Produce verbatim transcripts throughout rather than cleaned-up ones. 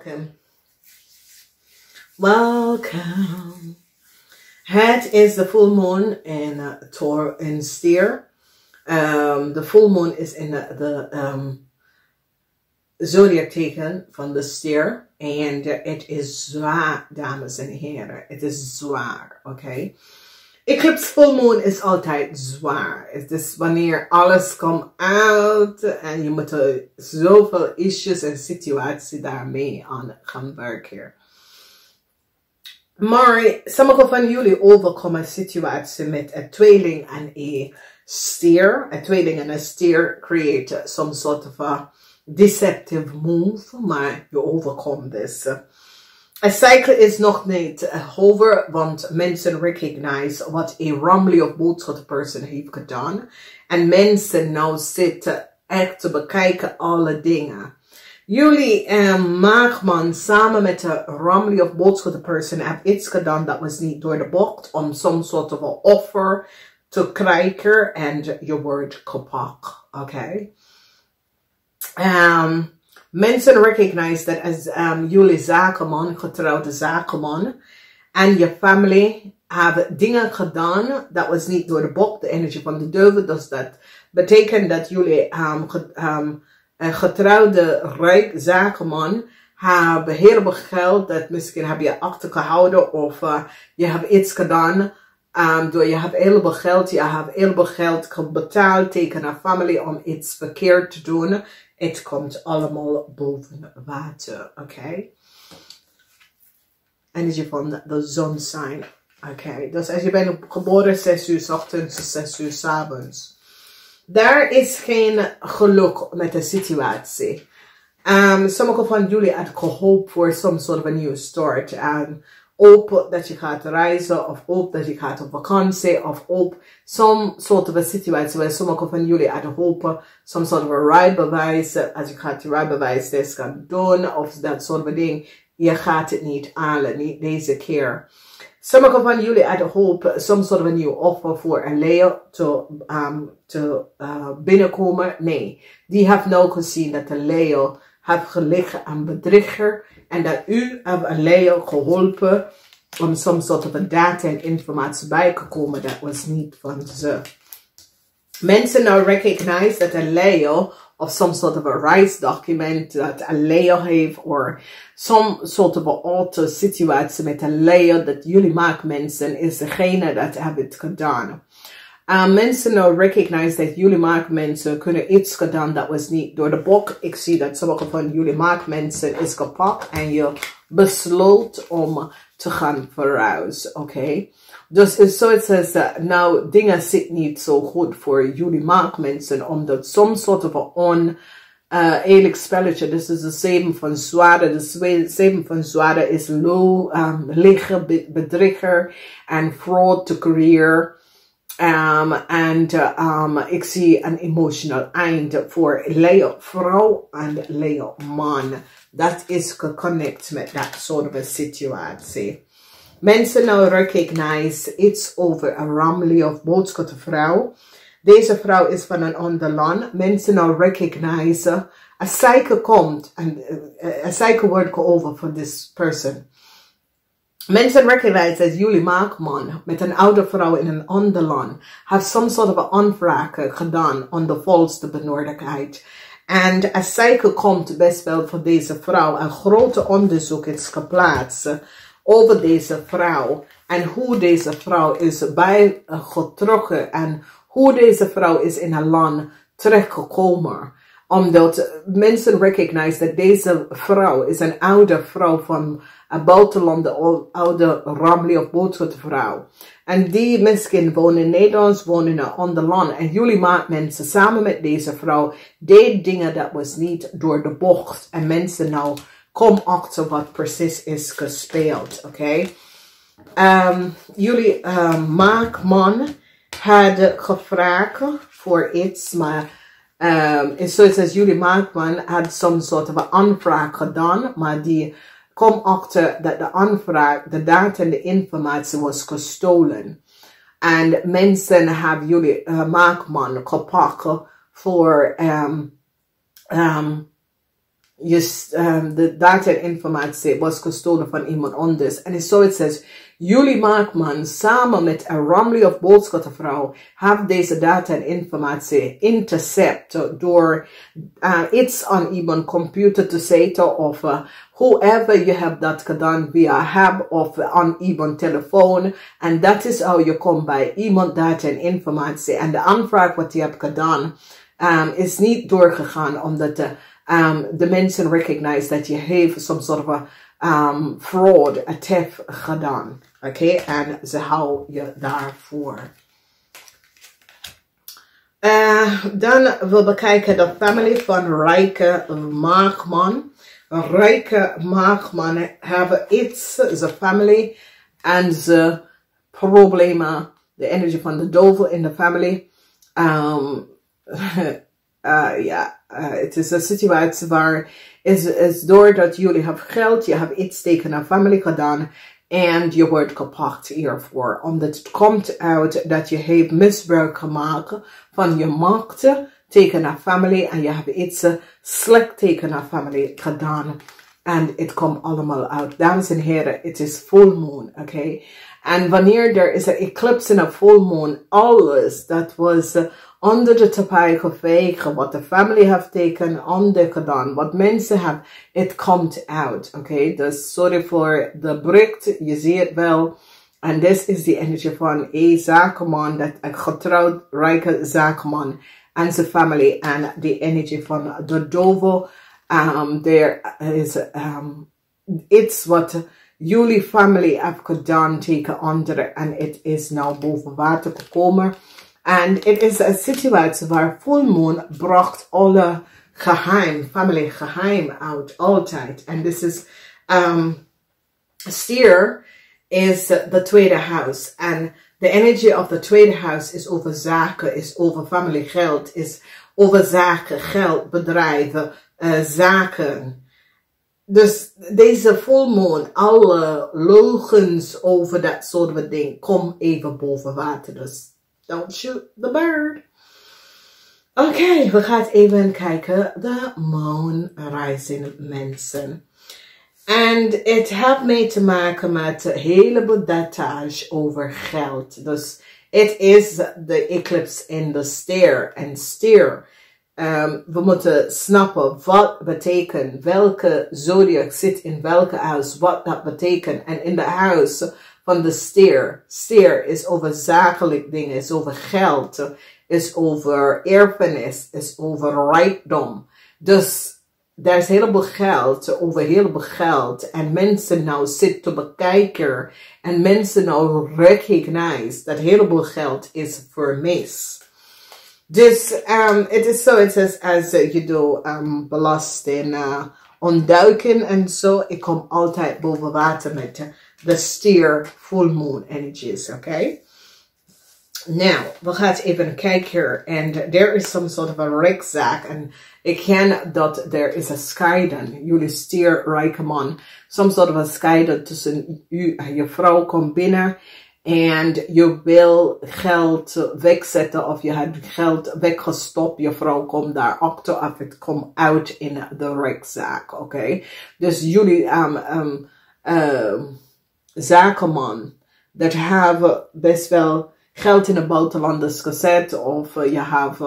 welcome. Welcome. Het is the full moon in uh, Taur in Stier. Um, the full moon is in the, the um, zodiac teken van de Stier. En uh, het is zwaar, dames en heren. Het is zwaar, oké? Okay? Eclipse full moon is altijd zwaar. Het is wanneer alles komt uit en je moet er zoveel issues en situaties daarmee aan gaan werken. Maar sommige van jullie overkomen situatie met een tweeling en een stier. Een tweeling en een stier create some sort of a deceptive move, maar je overkomt dus. Een cycle is nog niet over, want mensen recognize wat een Romley of boodschap person heeft gedaan. En mensen nou zitten echt te bekijken alle dingen. Jullie um, maagman samen met de Romley of boodschap person hebben iets gedaan dat was niet door de bocht om some sort of a offer te krijgen en je wordt gepakt. Oké? Okay? Um, Mensen recognize dat als um, jullie zakenman, getrouwde zakenman, en je familie hebben dingen gedaan dat was niet door de bocht, de energie van de duivel. Dus dat betekent dat jullie um, um, een getrouwde rijk zakenman hebben heel veel geld dat misschien heb je achtergehouden of uh, je hebt iets gedaan. Um, door je hebt heel veel geld, je hebt heel veel geld betaald tegen een familie om iets verkeerd te doen. Het komt allemaal boven water, oké? Okay? Energie van de zon zijn, oké? Okay? Dus als je bent geboren zes uur 's ochtends, zes uur 's avonds. Daar is geen geluk met de situatie. Um, sommige van jullie hadden gehoopt voor some sort of a new start. Um, Hoop dat je gaat reizen, of hoop dat je gaat op vakantie, of hoop some sort of a situatie waar sommige van jullie hadden hopen, some sort of a rijbewijs, als je gaat je rijbewijs des gaan doen, of dat soort van ding. Je gaat het niet halen, niet deze keer. Sommige van jullie hadden hoop, some sort of a new offer voor een Leo te, um, te uh, binnenkomen. Nee, die heeft nou gezien dat de Leo heeft gelegen aan bedrieger. En dat u hebt een Leo geholpen om some sort of a data en informatie bij te komen. Dat was niet van ze. Mensen nou recognize dat een Leo of some sort of a reisdocument dat een Leo heeft. Of some sort of a auto situatie met een Leo dat jullie maken mensen is degene dat hebben het gedaan. Uh, mensen nou recognize dat jullie maakmensen kunnen iets gedaan dat was niet door de boek. Ik zie dat sommige van jullie maakmensen is gepakt en je besloot om te gaan verhuizen, oké? Okay? Dus is zoiets als, uh, nou, dingen zitten niet zo goed voor jullie maakmensen, omdat some sort of a on uh, eerlijk spelletje, dus is de zeven van zwaarden, de zeven van zwaarden is low, um, liggen, bedrieger en fraud to career. Um, and uh, um, ik zie een emotional eind voor Leo vrouw en Leo man. Dat is geconnect met dat soort of situatie. Mensen nou recognize iets over een Romley of boodschap vrouw. Deze vrouw is van een ander land. Mensen nou recognize een cycle komt en een cycle wordt over voor this person. Mensen recognize dat jullie maakman met een oude vrouw in een ander land have some sort of a aanvraag gedaan aan de volste benodigdheid. En een cycle komt best wel voor deze vrouw. Een grote onderzoek is geplaatst over deze vrouw. En hoe deze vrouw is bijgetrokken. En hoe deze vrouw is in haar land terechtgekomen. Omdat mensen recognize dat deze vrouw is een oude vrouw van een buitenland, oude Romley of boodschappvrouw. En die misschien wonen in Nederland, wonen in een ander land. En jullie maken mensen samen met deze vrouw deed dingen dat was niet door de bocht. En mensen nou kom achter wat precies is gespeeld, oké? Okay? Um, jullie uh, maakman hadden gevraagd voor iets, maar Um, en zoals als jullie maakman had some sort of een aanvraag gedaan, maar die kom achter dat de aanvraag, de data en de informatie was gestolen. En mensen hebben jullie uh, maakman gepakt voor um, um, je, um, de data en informatie was gestolen van iemand anders. En zo het says, Julie Markman samen met een Ramley of boodschappenvrouw hebben deze data en informatie intercept door uh, iets aan iemand computer te zetten of uh, whoever je hebt dat gedaan via hub of aan iemand telefoon. En dat is hoe je komt bij iemand data en informatie. En de aanvraag wat je hebt gedaan um, is niet doorgegaan omdat de, um, de mensen recognize dat je heeft some sort of a um, fraud, a theft gedaan. Oké, okay? En ze houden je daarvoor. Uh, dan we bekijken de familie van Rijke Maagman. Rijke Maagman hebben iets, zijn familie en ze problemen, de energie van de duivel in de familie. Um, uh, ja, het is een situatie waar is, is doordat jullie hebben geld, je hebt iets tegen een familie gedaan. En je wordt gepakt hiervoor. Omdat het komt uit dat je heeft misbruik gemaakt van je macht tegen een familie. En je hebt iets slecht tegen een familie gedaan. En het komt allemaal uit. Dames en heren, het is full moon. Oké. Okay? En wanneer er is een eclipse in een full moon. Alles dat was onder de tapijt gevegen. Wat de familie heeft tegen onder gedaan. Wat mensen hebben. Het komt uit. Oké. Okay? Dus sorry voor de bericht. Je ziet het wel. En dit is de energie van een zakenman. Dat een getrouwd rijke zakenman. En zijn familie. En de energie van de duivel. Um, there is um, iets wat jullie familie heeft gedaan tegen anderen. En het is nou boven water gekomen. En het is een situatie waar full moon bracht alle geheim, family geheim uit, altijd. En this is, um, stier is the tweede house. En the energy of the tweede house is over zaken, is over family geld, is over zaken, geld, bedrijven, uh, zaken. Dus deze full moon, alle logens over dat soort van ding, kom even boven water. Dus don't shoot the bird. Oké, okay, we gaan even kijken. De moon rising mensen. En het heeft mee te maken met een heleboel details over geld. Dus het is de eclipse in de stier. En stier. Um, we moeten snappen wat betekent, welke zodiac zit in welke huis, wat dat betekent. En in de huis van de stier, stier is over zakelijk dingen, is over geld, is over erfenis, is over rijkdom. Dus er is heel veel geld, over heel veel geld. En mensen nou zitten te bekijken en mensen nou recognize dat heel veel geld is vermist. Dus um, het is zo, het is als uh, je doet um, belasting uh, ontduiken en zo. Ik kom altijd boven water met uh, de stier full moon energies, oké? Okay? Nou, we gaan even kijken. En there is some sort of a rekzaak. En ik ken dat er is een scheiden. Jullie stier, rijke man. Some sort of a scheiden tussen u en je vrouw komt binnen. En je wil geld wegzetten of je hebt geld weggestopt. Je vrouw komt daarachter of het komt uit in de rekzaak. Oké. Okay? Dus jullie um, um, um, zakenman. Dat hebben best wel geld in de buitenlanders gezet. Of uh, je hebt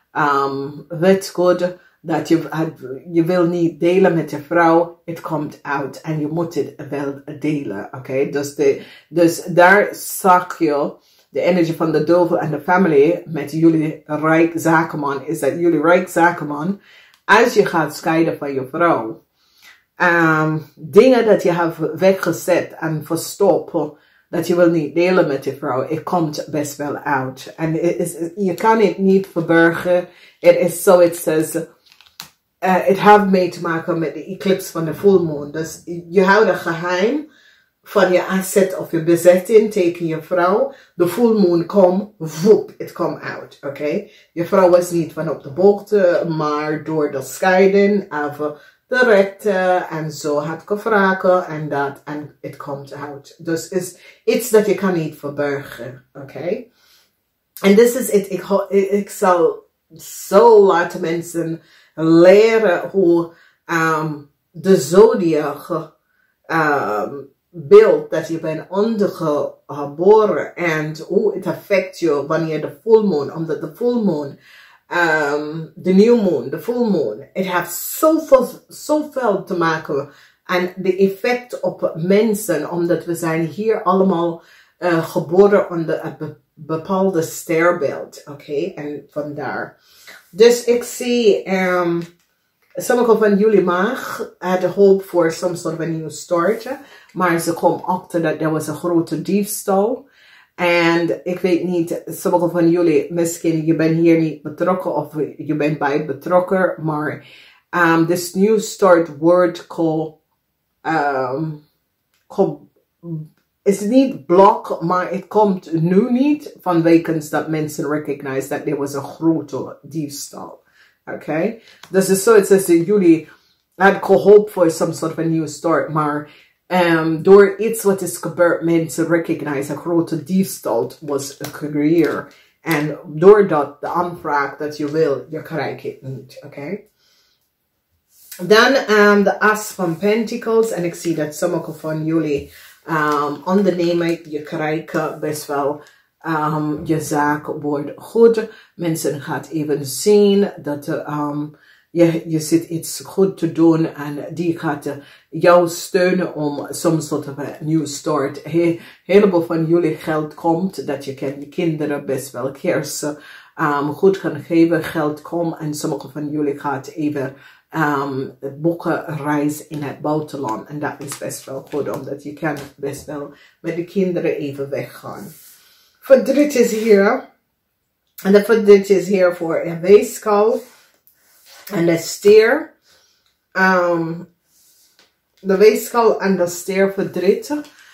um, wetgoed. Dat je, je wil niet delen met je vrouw. Het komt uit. En je moet het wel delen. Oké. Okay? Dus, de, dus daar zag je de energie van de duivel en de family. Met jullie rijk zakenman. Is dat jullie rijk zakenman. Als je gaat scheiden van je vrouw. Um, dingen dat je hebt weggezet en verstopt. Dat je wil niet delen met je vrouw. Het komt best wel uit. En het is, je kan het niet verbergen. Het is zo, it says. Uh, het heeft mee te maken met de eclipse van de full moon. Dus je houdt een geheim van je asset of je bezetting tegen je vrouw. De full moon komt, voep, het komt uit. Oké? Okay? Je vrouw was niet van op de hoogte, maar door de scheiding, even de rechten en zo had gevraagd en dat en het komt uit. Dus is iets dat je kan niet verbergen. Oké? Okay? En dit is het, ik, ik zal zo laten mensen leren hoe um, de zodiac um, beeld dat je bent ondergeboren en hoe het affect je wanneer de full moon, omdat de full moon, um, de new moon, de full moon, het heeft zoveel, zoveel te maken en de effect op mensen, omdat we zijn hier allemaal uh, geboren onder een be bepaalde sterbeeld, oké, okay? En vandaar. Dus ik zie, um, sommige van jullie mag had hoop voor some sort of a new start, maar ze komen achter dat er was een grote diefstal. En ik weet niet, sommige van jullie, misschien je bent hier niet betrokken of je bent bij betrokken, maar um, this new start word called, um, called is niet blok, maar het komt nu niet vanwege dat mensen recognize dat er was een grote diefstal. Oké, okay? Dus het is zo, het is dat jullie hadden gehoopt voor some sort of a new start, maar um, door iets wat is gebeurd, mensen recognize een grote diefstal was gecreëerd. En doordat de aanvraag dat je wil, je krijgt het niet. Oké. Okay? Dan um, de As van Pentacles, en ik zie dat sommige van jullie um, ondernemen, je krijgt best wel um, je zaak wordt goed. Mensen gaan even zien dat um, je, je zit iets goed te doen en die gaat jou steunen om soms soort van een nieuw start. He, heleboel van jullie geld komt, dat je kan je kinderen best wel kersen um, goed gaan geven, geld komt en sommige van jullie gaat even Um, boeken reis in het buitenland. En dat is best wel goed, omdat je kan best wel met de kinderen even weggaan. Verdriet is hier. En de verdriet is hier voor een weegschaal. En de stier. Um, de weegschaal en de stier verdriet.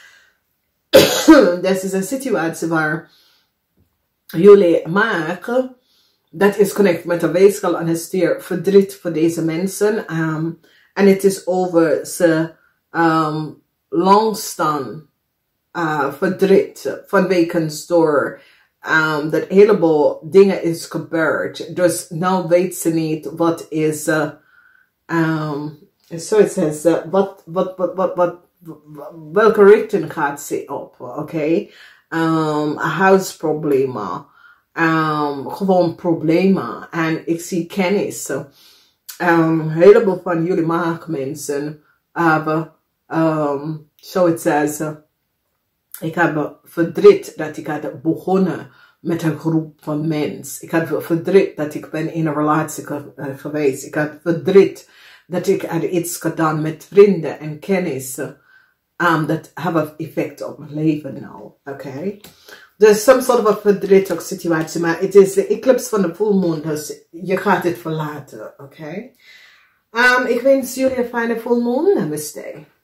Dat is een situatie waar jullie maken. Dat is connect met de weegschaal en de stier verdriet voor deze mensen. Um, en het is over ze um, langstaan uh, verdriet vanwege door um, dat heleboel dingen is gebeurd. Dus nou weet ze niet wat is, uh, um, so it says, uh, wat, wat, wat, wat, wat, welke richting gaat ze op, oké? Okay? Um, huisproblemen. Um, gewoon problemen. En ik zie kennis. Um, een heleboel van jullie maagmensen hebben, um, so it says, uh, ik heb verdriet dat ik had begonnen met een groep van mensen. Ik had verdriet dat ik ben in een relatie geweest. Ik had verdriet dat ik had iets gedaan met vrienden en kennis. Um, dat hebben effect op mijn leven nou. Oké. Okay? Dus some sort of a verdrietige situatie, maar het is de eclipse van de full moon, dus je gaat het verlaten, oké? Okay? Um, ik wens jullie een fijne full moon. Namaste.